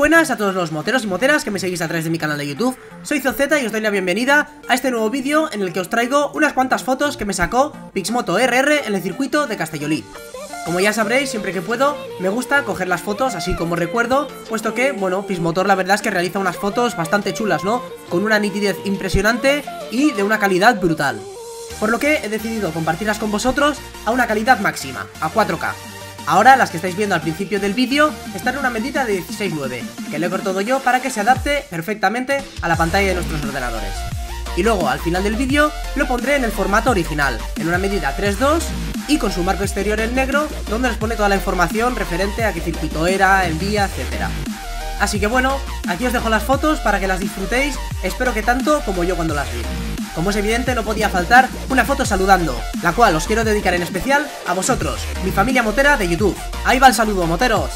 buenas a todos los moteros y moteras que me seguís a través de mi canal de YouTube. Soy Zozeta y os doy la bienvenida a este nuevo vídeo en el que os traigo unas cuantas fotos que me sacó Pixmoto RR en el circuito de Castellolí. Como ya sabréis, siempre que puedo, me gusta coger las fotos así como recuerdo, puesto que, bueno, Pixmotor la verdad es que realiza unas fotos bastante chulas, ¿no? Con una nitidez impresionante y de una calidad brutal. Por lo que he decidido compartirlas con vosotros a una calidad máxima, a 4K. Ahora las que estáis viendo al principio del vídeo están en una medida de 16:9, que lo he cortado yo para que se adapte perfectamente a la pantalla de nuestros ordenadores. Y luego al final del vídeo lo pondré en el formato original, en una medida 3:2 y con su marco exterior en negro, donde os pone toda la información referente a qué circuito era, el día, etcétera. Así que bueno, aquí os dejo las fotos para que las disfrutéis, espero que tanto como yo cuando las vi. Como es evidente, no podía faltar una foto saludando, la cual os quiero dedicar en especial a vosotros, mi familia motera de YouTube. Ahí va el saludo, moteros.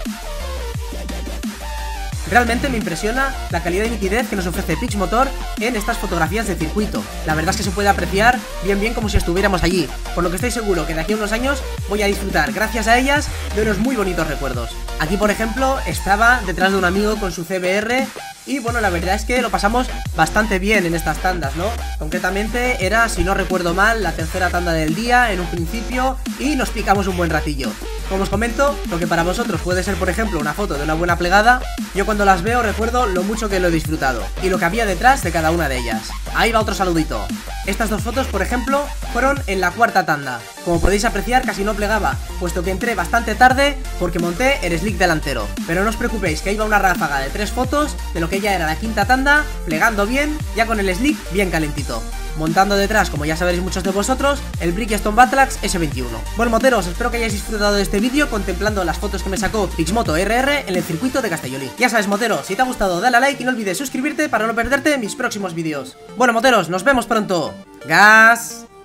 Realmente me impresiona la calidad y nitidez que nos ofrece Pixmotor en estas fotografías de circuito. La verdad es que se puede apreciar bien como si estuviéramos allí, por lo que estoy seguro que de aquí a unos años voy a disfrutar, gracias a ellas, de unos muy bonitos recuerdos. Aquí, por ejemplo, estaba detrás de un amigo con su CBR y bueno, la verdad es que lo pasamos bastante bien en estas tandas, ¿no? Concretamente era, si no recuerdo mal, la tercera tanda del día en un principio y nos picamos un buen ratillo. Como os comento, lo que para vosotros puede ser, por ejemplo, una foto de una buena plegada, yo cuando las veo recuerdo lo mucho que lo he disfrutado y lo que había detrás de cada una de ellas. Ahí va otro saludito. Estas dos fotos, por ejemplo, fueron en la cuarta tanda. Como podéis apreciar, casi no plegaba, puesto que entré bastante tarde porque monté el slick delantero. Pero no os preocupéis, que ahí va una ráfaga de 3 fotos de lo que ya era la quinta tanda, plegando bien, ya con el slick bien calentito. Montando detrás, como ya sabréis muchos de vosotros, el Bridgestone Battlax S21. Bueno, moteros, espero que hayáis disfrutado de este vídeo contemplando las fotos que me sacó Pixmoto RR en el circuito de Castellolí. Ya sabes, moteros, si te ha gustado dale a like y no olvides suscribirte para no perderte mis próximos vídeos. Bueno, moteros, nos vemos pronto. ¡Gas!